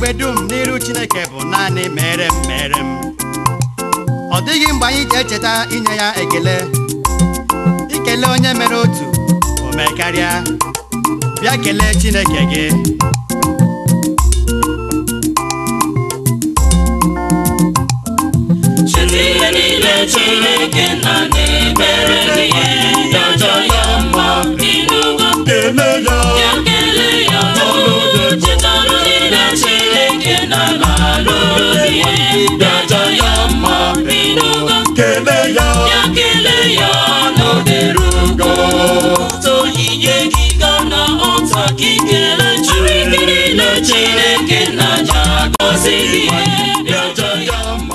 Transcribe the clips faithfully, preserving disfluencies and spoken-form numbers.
mgbe dum n'iru Chineke bụ naanị mere m mere m. Ọ dịghị mgbe anyị ga-echeta inye ya ekele. Ikele onye mere otu o mee karịa. Bịa kelee Chineke gị. Chetiye niile Chineke na na-emere gị ọjọọ ya mma ịnụgo kele ya ya kele ya chetara niile Chineke na na-alụrụ gị ọjọọ ya mma ịnụgo kele ya ya kele ya n'oderugo onyinye gị ga na ọta gị kele Chineke niile Chineke na ja gọzi gị ọjọọ ya mma.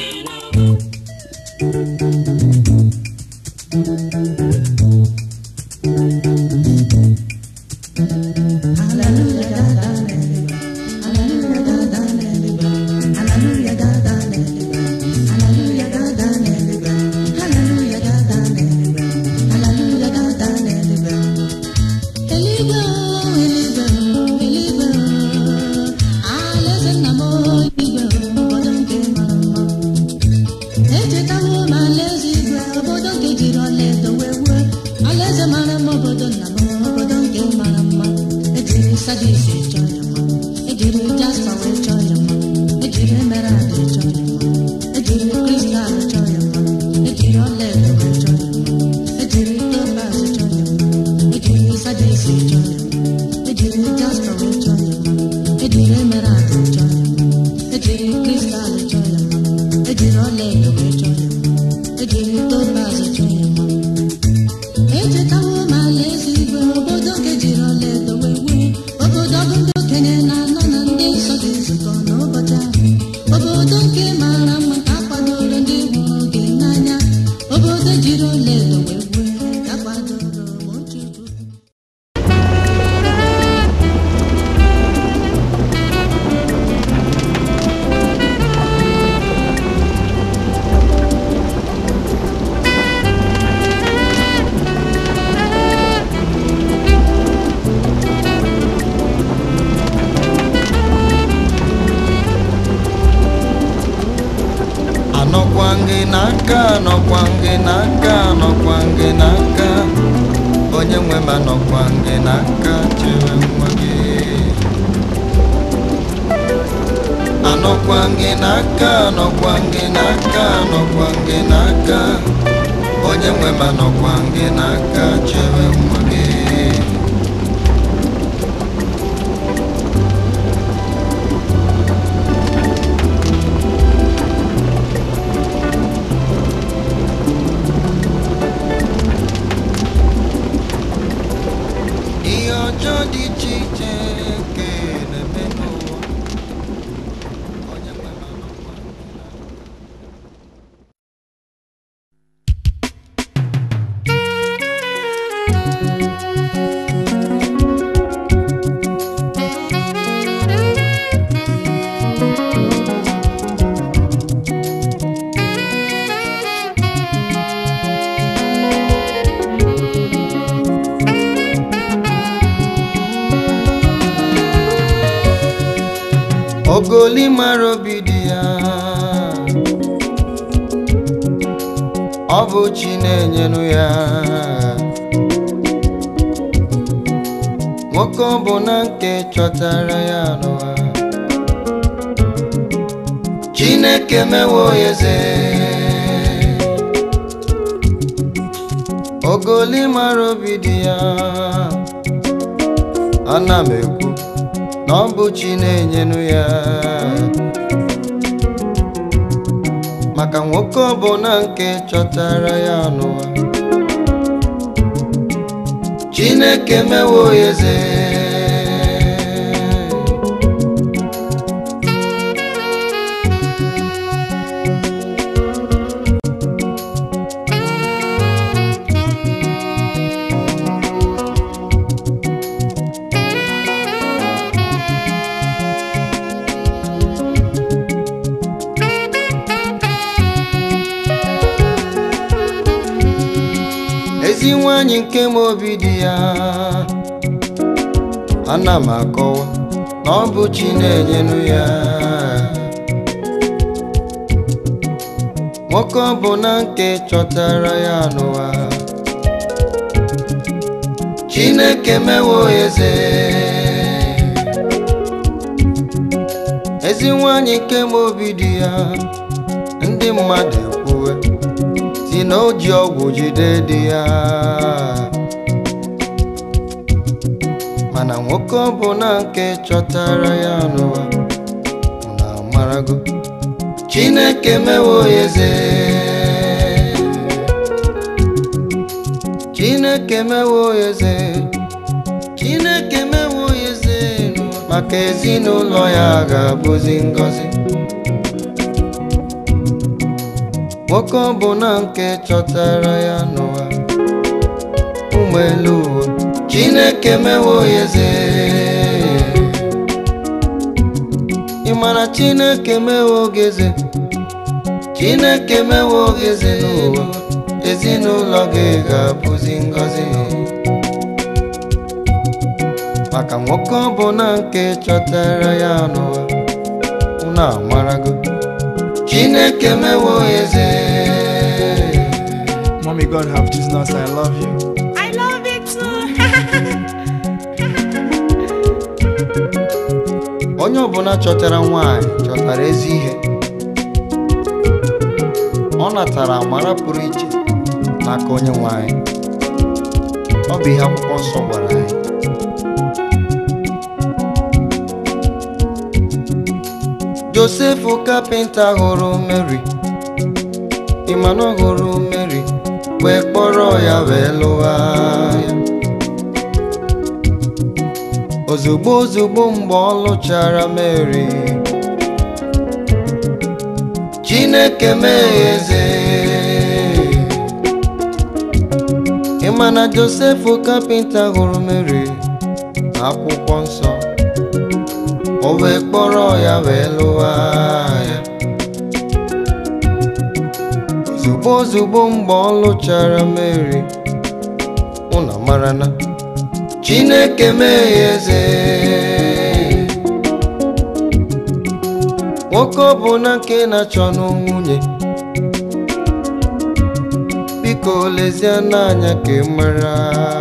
Ogoli marobidia Obu chinenyenu ya Nwoko bụ na nke chọtara ya n'ụwa Chineke mewo eze Ogoli marobidia Ana m ekwu N'ọbụ chi na-enyenu ya maka nwoke ọbụla nke chọtara ya n'ụwa Chineke mewo eze ezi nwanyị nke m obi dị ya ana m akọwa na ọ bụ chi na-enyenu ya. Nwoke ọbụla nke chọtara ya n'ụwa, Chineke mewo eze. Ezi nwanyị nke ma obi dị ya, ndị mmadụ ekwuwe si na o ji ọgwụ jide dị ya. Mana nwoke ọbụla nke chọtara ya n'ụwa na amarago, Chineke mewo eze. Chineke mewo eze. Chineke mewo eze. Maka ezinụlọ ya ga-abụzi ngọzi. Nwoke ọbụla nke chọtara ya n'ụwa, ụmụ elu ụwa, Chineke mewo eze. Ị mara Chineke mewo eze. Chineke mewo eze n'ụwa, ezinụlọ gị ga-abụzi ngọzi. Maka nwoke ọbụla nke chọtara ya n'ụwa, unu amarago, Chineke mewo eze. Mommy, God have chosen us. I love you. I love it too. Onye ọbụla chọtara nwanyị chọtara ezi ihe. Ọ natara amara pụrụ iche n'aka onye nwanyị. Ọ bụ ihe akwụkwọ nsọ gwara anyị. Josef kapịnta hụrụ Mary, Ịmanụ hụrụ Mary, wee kpọrọ ya wee lụwa ya. Ozugbo ozugbo mgbe ọ lụchara Mary, Chineke mee eze. Ịmana Josef kapịnta hụrụ Mary akwụkwọ nsọ, o wee kpọrọ ya wee lụwa ya. Ozugbo ozugbo mgbe ọ lụchara Mary, unu mara na Chineke mee eze. Nwoke ọbụla nke na-achọ nwunye, biko lezie n'anya ka ị mara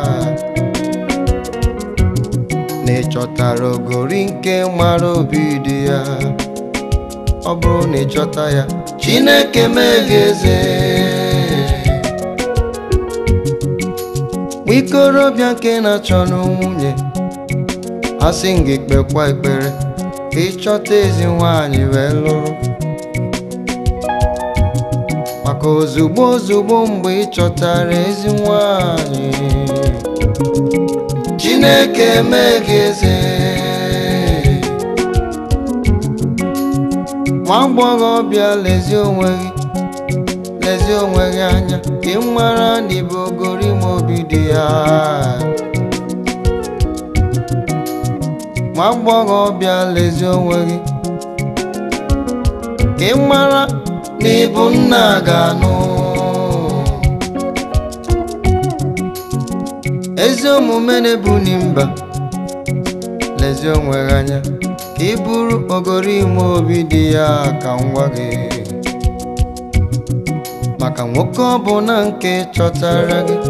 na ị chọtara ogori nke mara obi dị ya. Ọ bụrụ na ị chọta ya, Chineke mee gị eze. Nwa ikorobịa nke na-achọ nwunye, asị m gị kpekwa ekpere ka ị chọta ezi nwanyị wee lụrụ. Maka ozugbo ozugbo mgbe ị chọtara ezi nwanyị, Chineke mee gị eze. Nwa agbọghọbịa lezie onwe gị, lezie onwe gị anya ka ị mara na ị bụ ogori ma obi dị ya. Nwa agbọghọbịa lezie onwe gị ka ị mara na ị bụ nna ga-anụ. Ezi omume na-ebuni mba, lezie onwe gị anya ka ị bụrụ ogori ma obi dị ya ka ngwa gị. Maka nwoke ọbụla nke chọtara gị,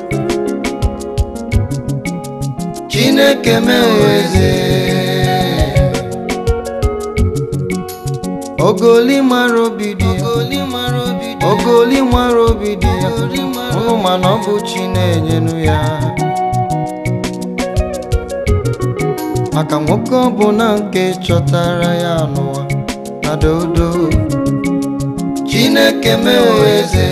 Chineke mewo eze. Ogoli mara obi dị ya, ogoli mara obi dị ya, unu ma na ọ bụ chi na-enyenu ya. Maka nwoke ọbụla nke chọtara ya n'ụwa na dodo, Chineke mewo eze.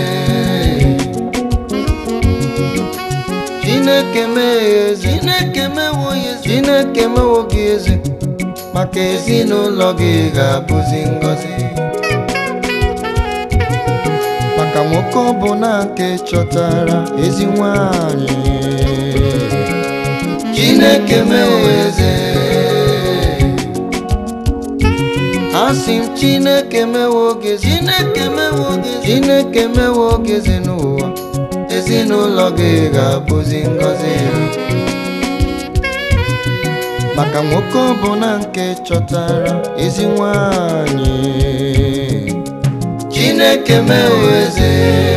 Chineke mewo eze. Chineke mewo gị eze. Maka ezinụlọ gị ga-abụzi ngọzi. Maka nwoke ọbụla nke chọtara ezi nwanyị, Chineke mewo eze. Asị m Chineke mewo gị eze. Chineke mewo gị eze n'ụwa, ezinụlọ gị ga-abụzi ngọzi. maka nwoke ọbụla nke chọtara ezi nwanyị Chineke mee eze